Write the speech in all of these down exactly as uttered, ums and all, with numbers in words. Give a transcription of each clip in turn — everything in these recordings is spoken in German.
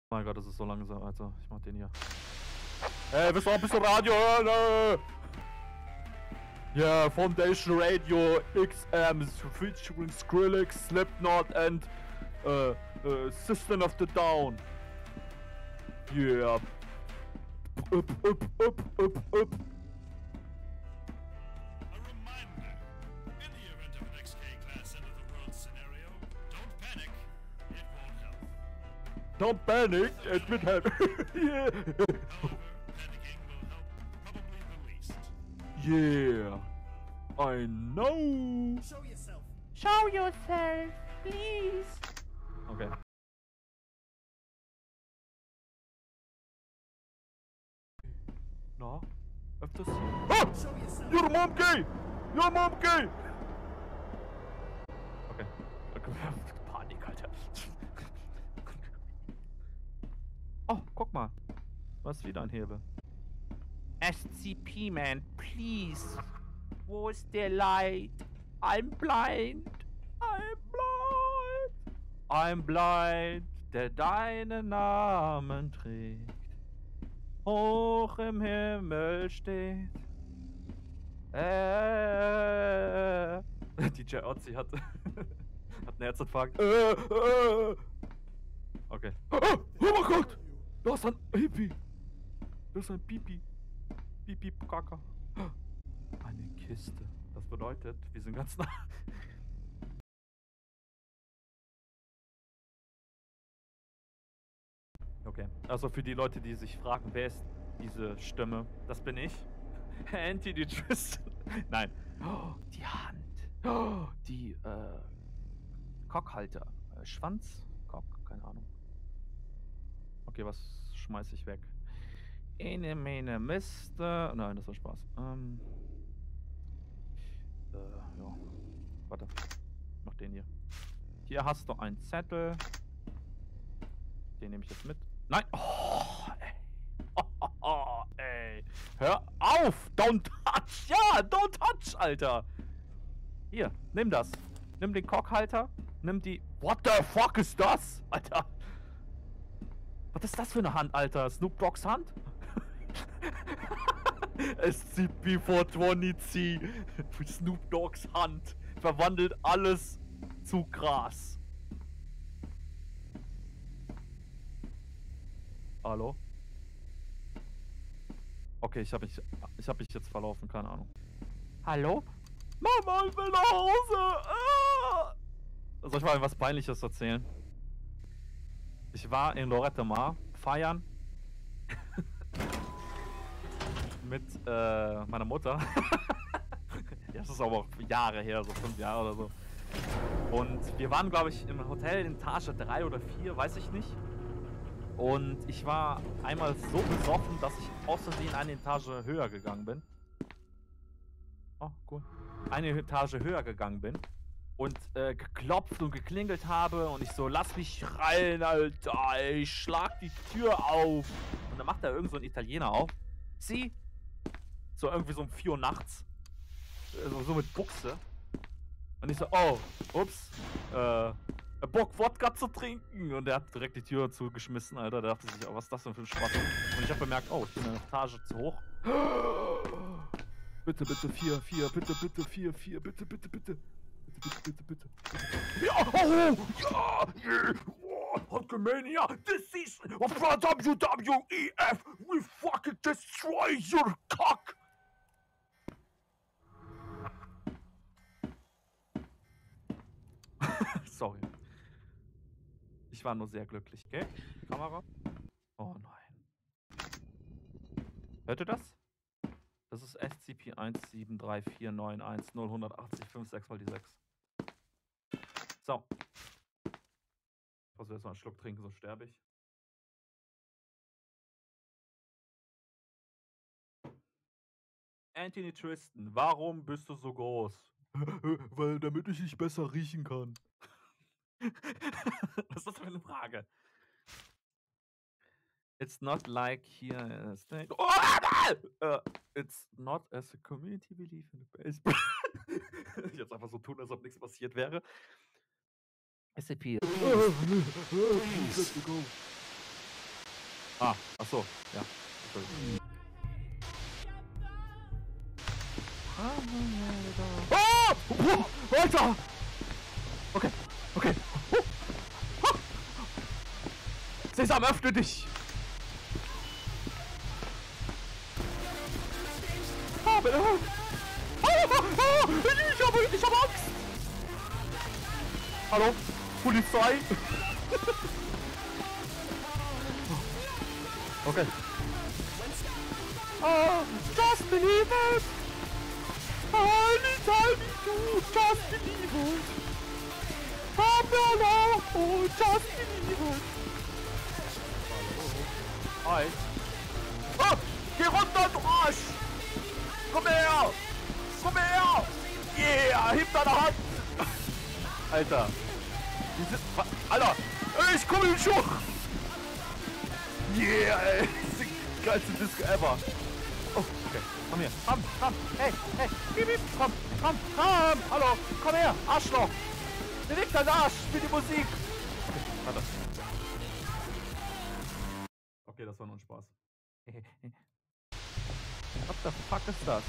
Mein Gott, das ist so langsam, Alter. Ich mach den hier. Ey, willst du auch ein bisschen Radio hören? Ja, yeah, Foundation Radio X M featuring Skrillex, Slipknot and uh, uh, System of the Down. Yeah. Up, up, up, up, up. A reminder, in the event of an X K class end of the world scenario, don't panic, it won't help. Don't panic, it will help. Yeah. However, panicking will help probably the least. Yeah. I know. Show yourself. Show yourself, please. Okay. Na? Öfters hier. Ah! Show yourself. Your mom gay! Your mom gay! Okay. Okay. Panik, Alter. Oh, guck mal. Du hast wieder ein Hebel. S C P, man, please. Wo ist der Light? I'm blind. I'm blind. I'm blind, der deinen Namen trägt. Hoch im Himmel steht. Äh. D J Otzi hat, hat einen Herzinfarkt. Äh, äh. Okay. Oh, oh mein Gott! Da ist ein Hippie. Da ist ein Pipi. Pipi Kaka. Eine Kiste. Das bedeutet, wir sind ganz nah. Okay, also für die Leute, die sich fragen, wer ist diese Stimme? Das bin ich. Anthony Tristan. Nein. Oh, die Hand. Oh, die, äh, Cockhalter. Äh, Schwanz? Cock, keine Ahnung. Okay, was schmeiß ich weg? Ene, mene, Mister. Nein, das war Spaß. Ähm. Äh, ja. Warte. Ich mach den hier. Hier hast du einen Zettel. Den nehme ich jetzt mit. Nein! Oh, ey. Oh, oh, oh, ey. Hör auf! Don't touch! Ja, don't touch, Alter! Hier, nimm das. Nimm den Cockhalter. Nimm die... What the fuck ist das? Alter! Was ist das für eine Hand, Alter? Snoop Dogg's Hand? S C P vierhundertzwanzig C. Snoop Dogg's Hand. Verwandelt alles zu Gras. Hallo? Okay, ich habe mich, ich habe mich jetzt verlaufen, keine Ahnung. Hallo? Mama, ich will nach Hause! Ah! Soll ich mal was Peinliches erzählen? Ich war in Lorette Mar feiern mit äh, meiner Mutter. Das ist aber auch Jahre her, so fünf Jahre oder so. Und wir waren, glaube ich, im Hotel in Etage drei oder vier, weiß ich nicht. Und ich war einmal so besoffen, dass ich aus Versehen eine Etage höher gegangen bin. Oh, cool. Eine Etage höher gegangen bin. Und äh, geklopft und geklingelt habe. Und ich so, lass mich rein, Alter. Ich schlag die Tür auf. Und dann macht da irgend so ein Italiener auf. Sie? So irgendwie so um vier Uhr nachts. So, so mit Buchse. Und ich so, oh, ups. Äh... Bock, Wodka zu trinken. Und der hat direkt die Tür zugeschmissen, Alter. Der dachte sich, oh, was ist das denn für ein Spaß? Und ich habe bemerkt, oh, ich bin eine Etage zu hoch. Bitte, bitte, vier, vier, bitte, bitte, vier, vier, bitte, bitte, bitte. Bitte, bitte, bitte, bitte. Ja, oh, ja, yeah. Hulkamania, this is W W E F. We fucking destroy your cock. Sorry. Ich war nur sehr glücklich, gell? Kamera? Oh nein. Hört ihr das? Das ist S C P eins sieben drei vier neun eins null eins acht fünf sechs mal die sechs. So. Ich muss jetzt mal einen Schluck trinken, sonst sterbe ich. Anthony Tristan, warum bist du so groß? Weil, damit ich dich besser riechen kann. Was ist das für eine Frage? It's not like here. Uh, oh, uh, it's not as a community belief in the base. Jetzt einfach so tun, als ob nichts passiert wäre. S C P. Ah, ach so, ja. Entschuldigung. Ah! Oh! Alter! Okay, okay. Oh! Oh! Sesam, öffne dich! Ah, bitte! Ah, ah, ah, ich habe, ich habe Angst! Hallo? Polizei? Okay. Ah, just believe it! Anytime you just believe it! Come along, oh, just believe it! Hi. Ah, geh runter, du Arsch! Komm her! Komm her! Yeah, heb deine Hand! Alter. Die sind, Alter! Ich komme in den Schuh! Yeah, ey! Das ist die geilste Disco ever! Oh, okay. Komm her. Komm, komm. Hey, hey. Piep, piep. Komm, komm, komm. Hallo. Komm her. Arschloch. Beweg deinen Arsch. Spiel die Musik. Okay, warte. Okay, das war nur ein Spaß. What the fuck ist das?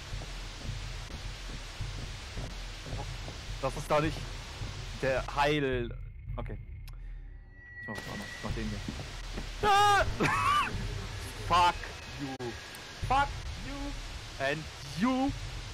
Das ist doch nicht der Heil... Okay. Ich mach was anderes. Ich mach den hier. Ah! Fuck you. Fuck you. And you.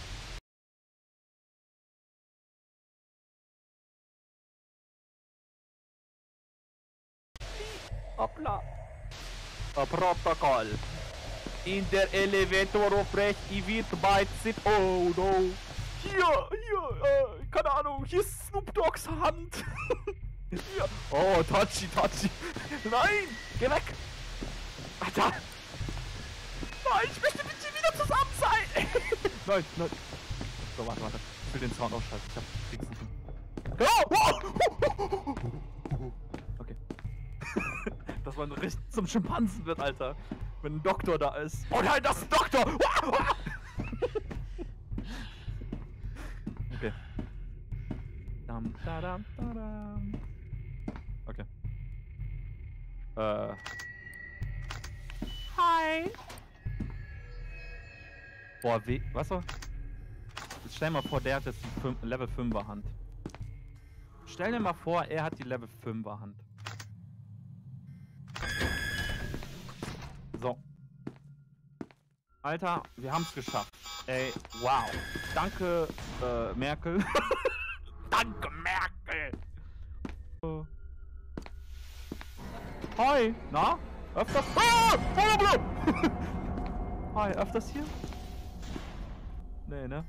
Hoppla. A Protokoll. In der Elevator auf rechts, ich wird bald sit. Oh no. Hier, hier, äh, keine Ahnung, hier ist Snoop Dogs Hand. Hier. Oh, touchy, touchy. Nein, geh weg. Alter. Nein, ich möchte mit dir wieder zusammen sein. Nein, nein. So, warte, warte. Ich will den Sound ausschalten. Ich hab krieg's nicht hin. Okay. Dass man richtig zum Schimpansen wird, Alter. Wenn ein Doktor da ist. Oh nein, das ist ein Doktor! Okay. Dam, da, dam, da, dam. Okay. Äh. Hi! Boah, wie. Was so? Stell dir mal vor, der hat jetzt die Level fünfer Hand. Stell dir mal vor, er hat die Level fünfer Hand. So. Alter, wir haben es geschafft. Ey, wow. Danke, äh, Merkel. Danke, Merkel. Uh. Hi. Na? Öfters? Ah! Hi, öfters hier? Nee, ne?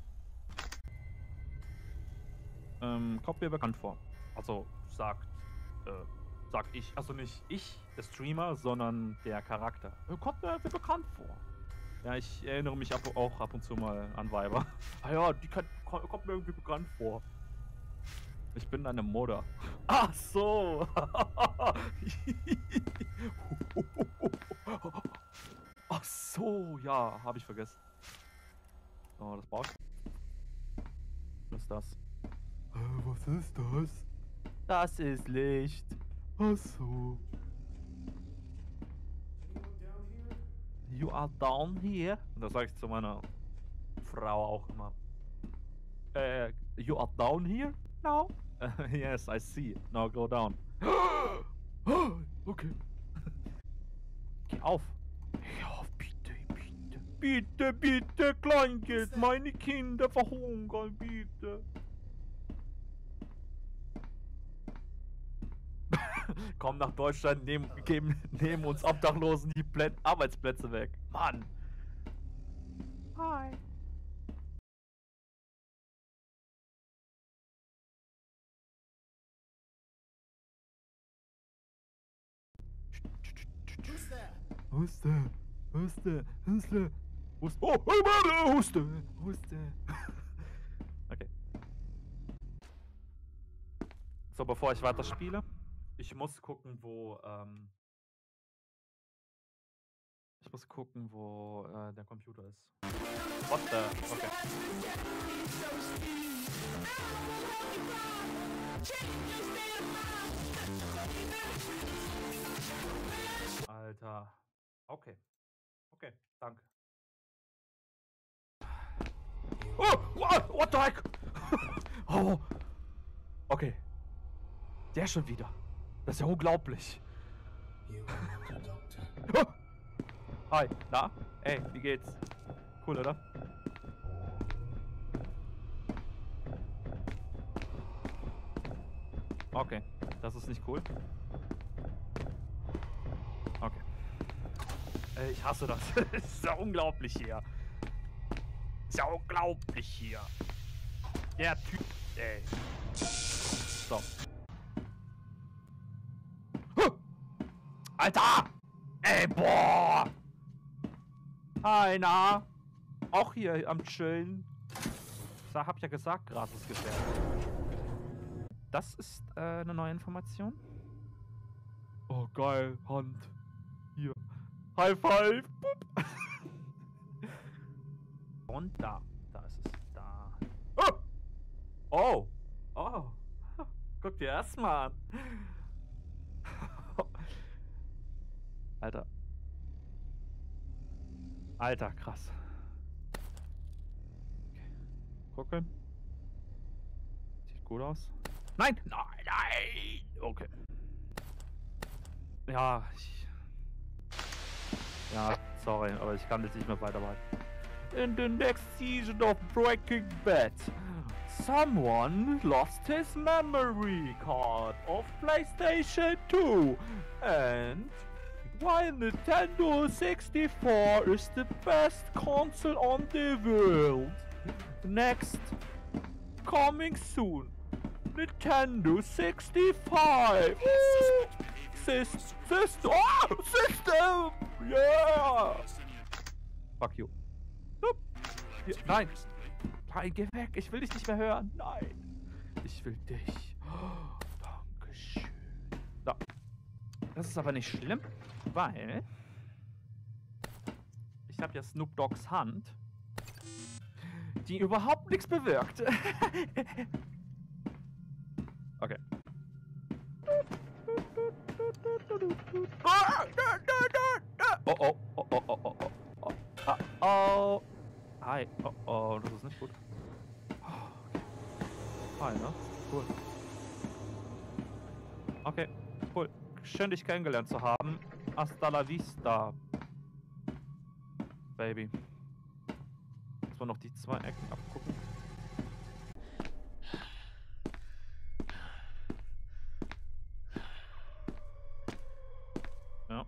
Ähm, kommt mir bekannt vor. Also, sagt, äh, sag ich. Also nicht ich, der Streamer, sondern der Charakter. Äh, kommt mir irgendwie bekannt vor. Ja, ich erinnere mich ab, auch ab und zu mal an Weiber. Ah ja, die kann, kommt mir irgendwie bekannt vor. Ich bin eine Mutter. Ach so. Ach so, ja, habe ich vergessen. Oh, das braucht. Was ist das? Was ist das? Das ist Licht. Ach so. You are down here? Und das sage ich zu meiner Frau auch immer. Äh, you are down here? No. Uh, yes, I see. Now go down. Okay. Geh auf. Geh auf, bitte, bitte. Bitte, bitte, Kleingeld. Meine Kinder verhungern, bitte. Komm nach Deutschland, nehmen, geben, nehmen uns Obdachlosen die Plä Arbeitsplätze weg. Mann. Hi. Who's there? Who's there? Who's there? Who's there? Oh, who's there? Who's there? Okay. So, bevor ich weiterspiele, ich muss gucken, wo, ähm... Ich muss gucken, wo äh, der Computer ist. What the? Okay. Alter. Alter. Okay. Okay, danke. Oh, what, what the heck? Oh. Okay. Der schon wieder. Das ist ja unglaublich. Oh. Hi, na? Ey, wie geht's? Cool, oder? Okay, das ist nicht cool. Okay. Äh, ich hasse das. Das ist ja unglaublich hier. Ist ja unglaublich hier. Der Typ, ey. So. Huh. Alter! Ey, boah! Hi, na? Auch hier am Chillen. Ich hab ja gesagt, Gras ist gefährlich. Das ist äh, eine neue Information. Oh, geil. Hand. Hier. High five. Boop. Und da. Da ist es. Da. Oh. Oh. Oh. Guck dir das mal an. Alter. Alter, krass. Okay. Gucken. Sieht gut aus. Nein! Nein, nein! Okay. Ja, ich... Ja, sorry, aber ich kann jetzt nicht mehr weitermachen. In the next season of Breaking Bad, someone lost his memory card of PlayStation two. And while Nintendo sixty-four is the best console on the world, next, coming soon. Nintendo sixty-five! System! System! Oh! System! Yeah! Fuck you. Hup. Hier, nein! Nein, geh weg! Ich will dich nicht mehr hören! Nein! Ich will dich! Oh, Dankeschön. So. Das ist aber nicht schlimm, weil... Ich habe ja Snoop Dogs Hand, die überhaupt nichts bewirkt. Okay. Oh, oh, oh, oh, oh, oh, oh, oh, oh. Hi. Oh, oh, das ist nicht gut. Okay. Hi, ne? Cool. Okay, cool. Schön, dich kennengelernt zu haben. Hasta la vista, Baby. Jetzt mal noch die zwei Ecken abgucken. Ja.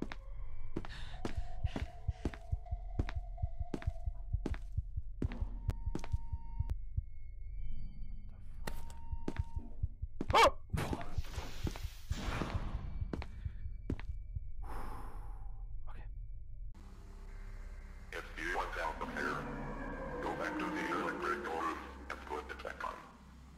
Oh! Okay. If you want out of here, go back to the electric room and put it back on.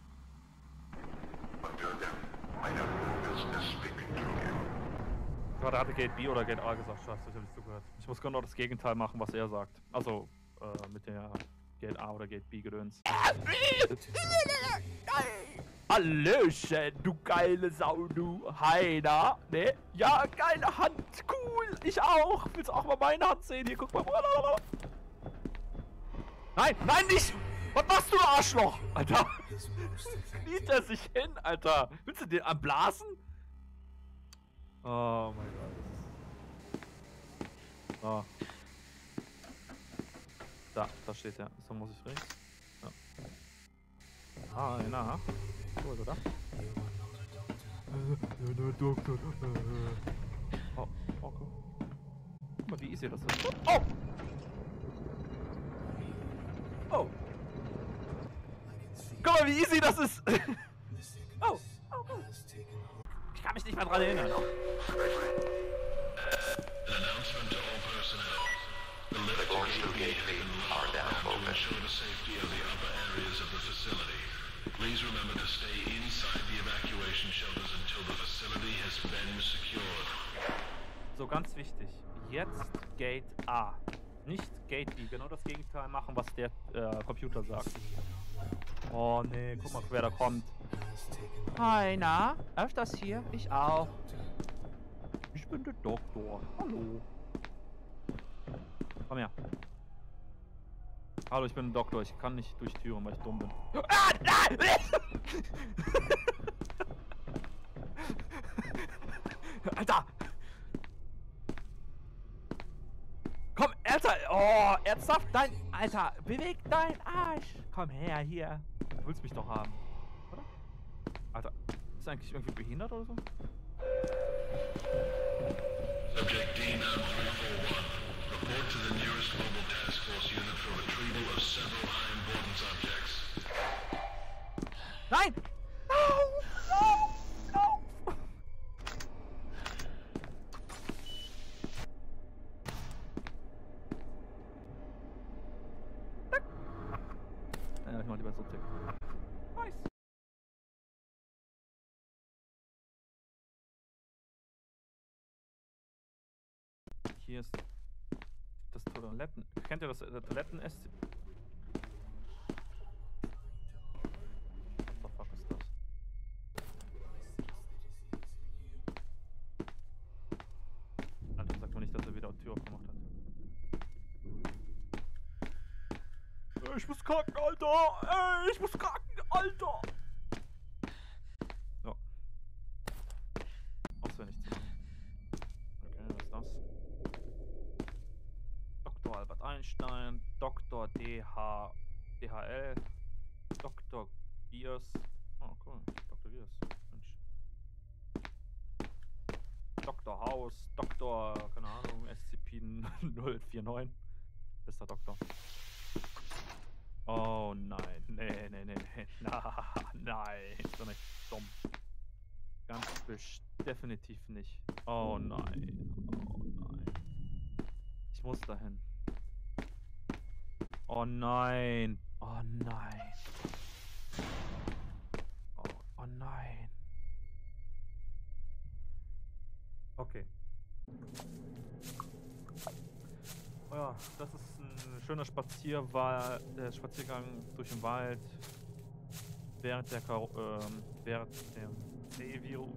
Until then, I have no business speaking to you. Gerade hatte Gate B oder Gate A gesagt, scheiße, ich hab nicht zugehört. Ich muss genau das Gegenteil machen, was er sagt. Also, äh, mit der Gate A oder Gate B gedöns. Hallöchen, du geile Sau, du Heiner. Ne? Ja, geile Hand, cool, ich auch. Willst du auch mal meine Hand sehen? Hier, guck mal. Nein, nein, nicht! Was machst du, Arschloch? Alter. Kniet er sich hin, Alter. Willst du den anblasen? Oh mein Gott. Oh. Da, da steht er. So muss ich rechts. Ja. Ah, na. Cool, oder? Doktor. Oh, okay. Guck mal, wie easy das ist. Oh! Oh! Guck mal, wie easy das ist! Oh! Oh, oh. Ich kann mich nicht mehr dran erinnern. An announcement to all personnel. The lift to gate B has been locked down to ensure the safety of the upper areas of the facility. Please remember to stay inside the evacuation shelters until the facility has been secured. So, ganz wichtig. Jetzt Gate A. Nicht Gate B. Genau das Gegenteil machen, was der äh, Computer sagt. Oh nee, guck mal, wer da kommt. Hi, na? Öfters hier? Ich auch. Ich bin der Doktor. Hallo. Komm her. Hallo, ich bin ein Doktor. Ich kann nicht durch Türen, weil ich dumm bin. Ah, nein! Alter! Komm, Alter! Oh, ernsthaft? Dein... Alter, beweg deinen Arsch! Komm her, hier. Du willst mich doch haben. Oder? Alter, ist er eigentlich irgendwie behindert oder so? Subject D nine three four one. Report to the nearest mobile task force unit for retrieval of several high importance objects. Nein! No! No! No! Ja, ich mach lieber so Tick. Nice! Hier ist das Toiletten. Kennt ihr das Toiletten-S C P? What the fuck ist das? Alter, sag doch nicht, dass er wieder die Tür aufgemacht hat. Ich muss kacken, Alter! Ey, ich muss kacken, Alter! So. Auswendig zu machen. Okay, was ist das? Doktor Albert Einstein, Doktor D H, D H L, Doktor Gears. Oh, cool. Doktor Gears. Mensch. Doktor House, Doktor, keine Ahnung, S C P null vier neun. Bester Doktor. Oh nein, nee, nee, nee, nee, na, nein, ist doch nicht dumm. Ganz best definitiv nicht. Oh nein, oh nein. Ich muss dahin. Oh nein, oh nein. Oh, oh nein. Okay. Oh ja, das ist ein schöner Spazierwa äh, Spaziergang durch den Wald während der Kar ähm, während dem C-Virus.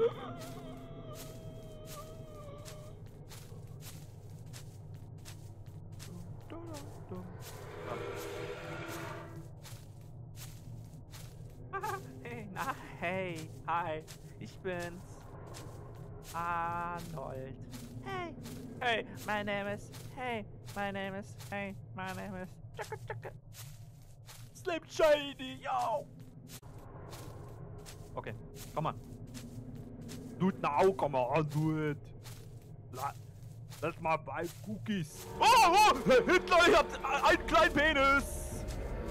Hey, na, hey, hi, ich bin's, Arnold. Hey, hey, my name is, hey, my name is, hey, my name is, tschakka, tschakka. Slim Shady, yo! Okay, come on. Do it now, come on, do it. La Lass mal bei Cookies. Oh, oh, Hitler, ihr habt einen kleinen Penis.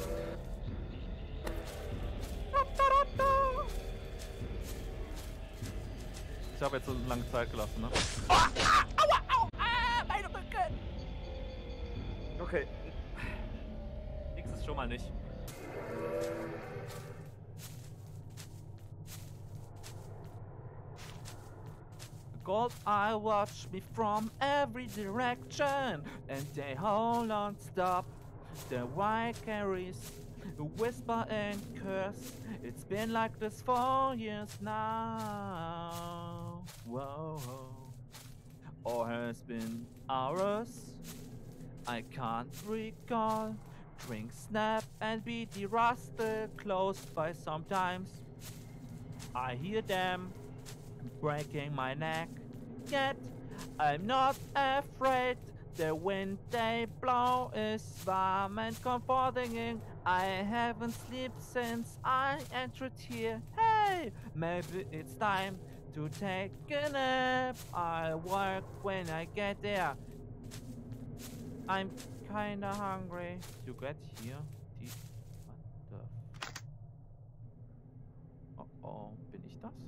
Ich habe jetzt so lange Zeit gelassen, ne? Oh, ah, aua, au, ah, meine Rücken. Okay. Nächstes schon mal nicht. Gold eye watch me from every direction, and they hold on stop. The white carries whisper and curse. It's been like this for years now. Whoa, or has been hours. I can't recall. Drink, snap, and be derusted close by sometimes. I hear them breaking my neck, yet I'm not afraid. The wind they blow is warm and comforting. I haven't slept since I entered here. Hey, maybe it's time to take a nap. I'll work when I get there. I'm kinda hungry to get here. What the f... Oh oh, bin ich das?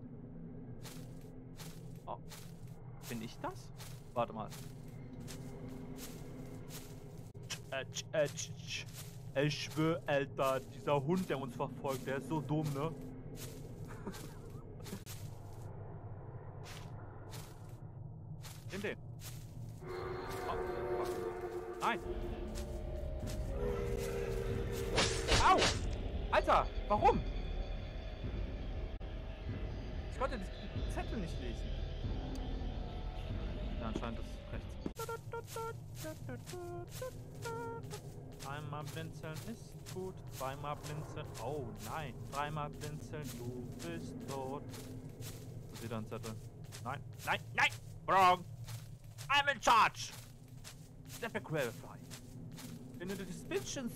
Oh, bin ich das? Warte mal. Ich schwör, Alter, dieser Hund, der uns verfolgt, der ist so dumm, ne? Nimm den. Oh. Nein. Au! Alter, warum? Ich konnte den Zettel nicht lesen. anscheinend ist rechts. Einmal blinzeln ist gut, zweimal blinzeln. Oh nein, dreimal blinzeln, du bist tot. Das ist wieder ein Zettel. Nein, nein, nein! Wrong! I'm in charge! Step back, verify. In the suspicions,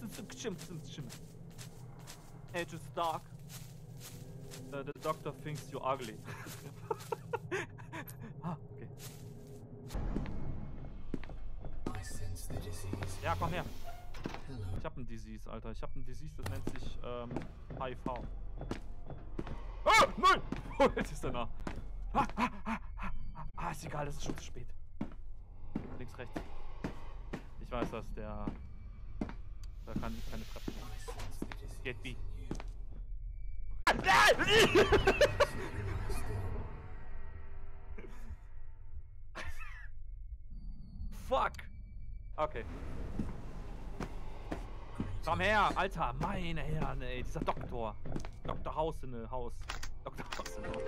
Age is dark. Uh, the doctor thinks you're ugly. Ah, okay. Ja, komm her. Ich hab ein Disease, Alter. Ich hab ein Disease, das nennt sich ähm, H I V. Ah, nein! Oh, jetzt ist er nah. Ah, ah, ah, ah, ah, ist egal, das ist schon zu spät. Links, rechts. Ich weiß, dass der... Da kann keine Treppen mehr. Geht B. Fuck! Okay. Komm her, Alter, meine Herren, ey, dieser Doktor. Doktor Haus in der Haus. Doktor Haus in der Haus.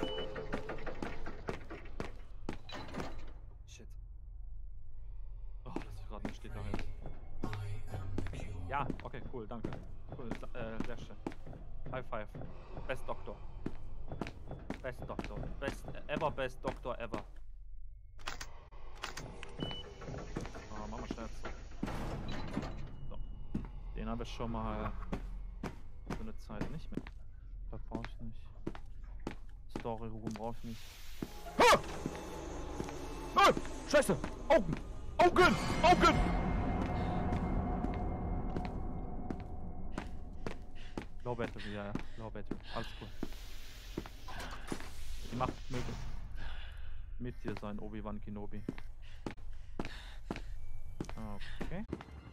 Shit. Oh, das ist gerade nicht steht da halt. Ja, okay, cool, danke. Cool, äh, sehr schön. High five. Best Doktor. Best Doktor. Best, ever best Doktor ever. Oh, machen wir schnell so. So. Den habe ich schon mal für eine Zeit nicht mehr. Das brauche ich nicht. Story Room brauche ich nicht. Ha! Ah! Scheiße! Augen! Augen! Augen! Low Battery, ja, ja. Low Battery. Alles cool. Die Macht möge mit dir sein, Obi-Wan Kenobi. Okay.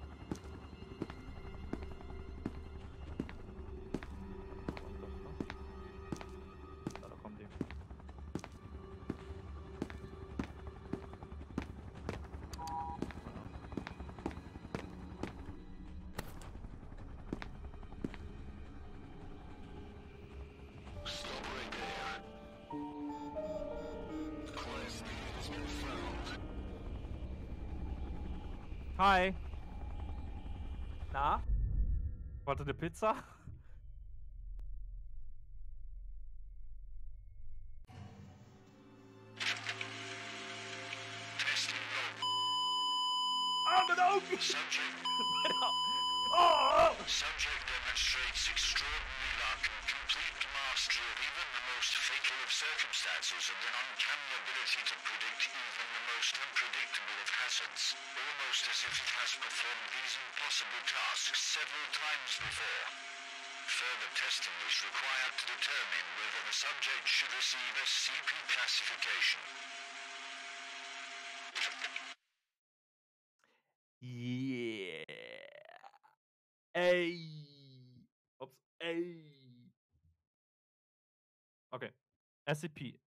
Da, da kommen die. Stop right there. Climb is confirmed. Hi. Na? Wollt ihr eine Pizza? Testing low. Ah, meine Augen! Subject. Meine Augen! Oh! Subject demonstrates extraordinary luck and complete mastery of even the most fatal of circumstances and an uncanny ability to predict even the most unpredictable of hazards, almost as if it has performed these impossible tasks several times before. Further testing is required to determine whether the subject should receive a C P classification. Yeah. Ey. Ups. Ey. Okay. S C P.